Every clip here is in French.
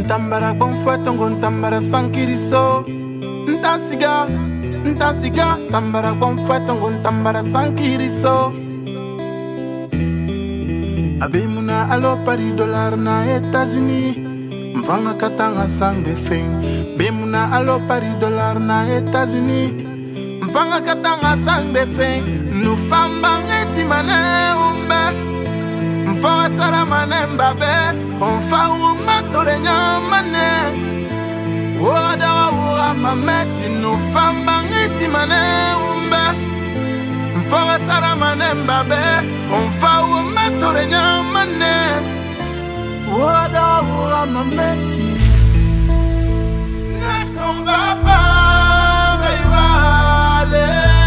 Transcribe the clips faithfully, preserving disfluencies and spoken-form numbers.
tambara bon fouet tongon tambara sankiriso. Ntasiga, ntasiga, tambara bon fouet tongon tambara sankiriso. Abimuna alo pari dollar na États-Unis. Mvanga katanga sangbe feng. Bimuna alo pari dollar na États-Unis. Mvanga katanga sangbe feng. Nous fambang etimane umbe. Mfawa sara mane mbabe. Konfa uma tore nyamane. Woda wa ura mameti. Nous fambang etimane umbe. Mfawa sara mane mbabe. Konfa uma tore nyamane. Woda wa ura mameti. Ne tomba pas, Baïwale.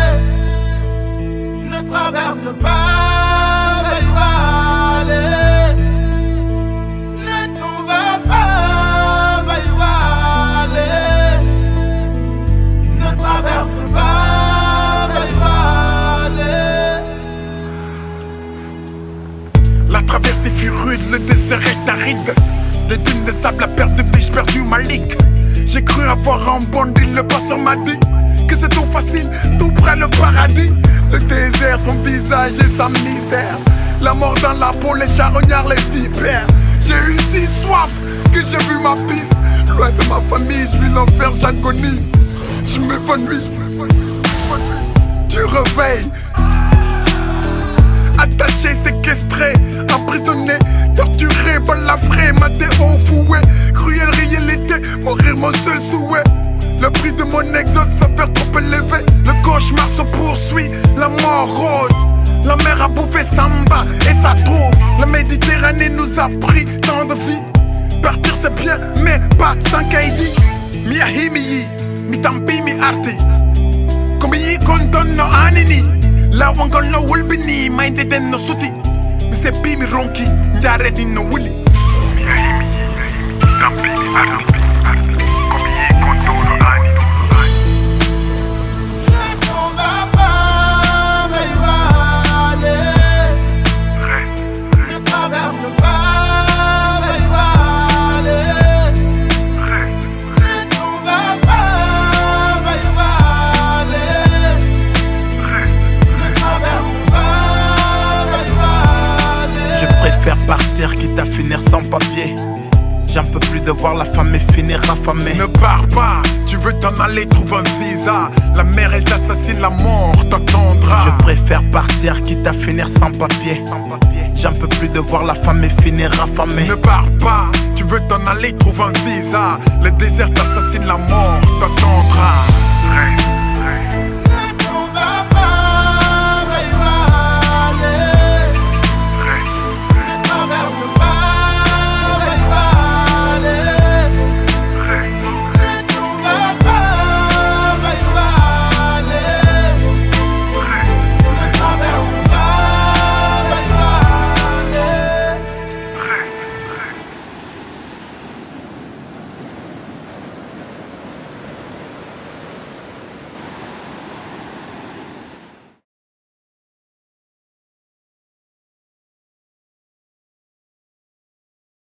Ne traverse pas, Baïwale. Ne tomba pas, Baïwale. Ne traverse pas, Baïwale. La traversée fut rude, le désert est aride. Des dunes de sable à perte de biche perdu ma ligue. J'ai cru avoir un bondi, le passeur m'a dit que c'est tout facile, tout près le paradis. Le désert, son visage et sa misère. La mort dans la peau, les charognards, les vipères. J'ai eu si soif que j'ai vu ma piste. Loin de ma famille, je vis l'enfer, j'agonise. Je m'évanouis, tu réveilles. Attaché, séquestré, emprisonné, torturé, balafré, maté au fouet. Cruelle réalité, mourir mon seul souhait. Le prix de mon exode s'avère trop élevé. Le cauchemar se poursuit, la mort rôde. La mer a bouffé Samba et sa troupe. La Méditerranée nous a pris tant de vie. Partir c'est bien, mais pas sans Kaidi. Mi ahimi, mi tampi mi arti. Comme yi konton no anini. La wangon no wulbini, minded den no suti. Mi sepi mi ronki, njare di no wuli. Mi ahimi, mi tampi mi arti. Partir quitte à finir sans papier. J'en peux plus de voir la femme et finir affamée. Ne pars pas, tu veux t'en aller, trouve un visa. La mère elle t'assassine, la mort t'attendra. Je préfère partir quitte à finir sans papier. J'en peux plus de voir la femme et finir affamée. Ne pars pas, tu veux t'en aller, trouve un visa. Le désert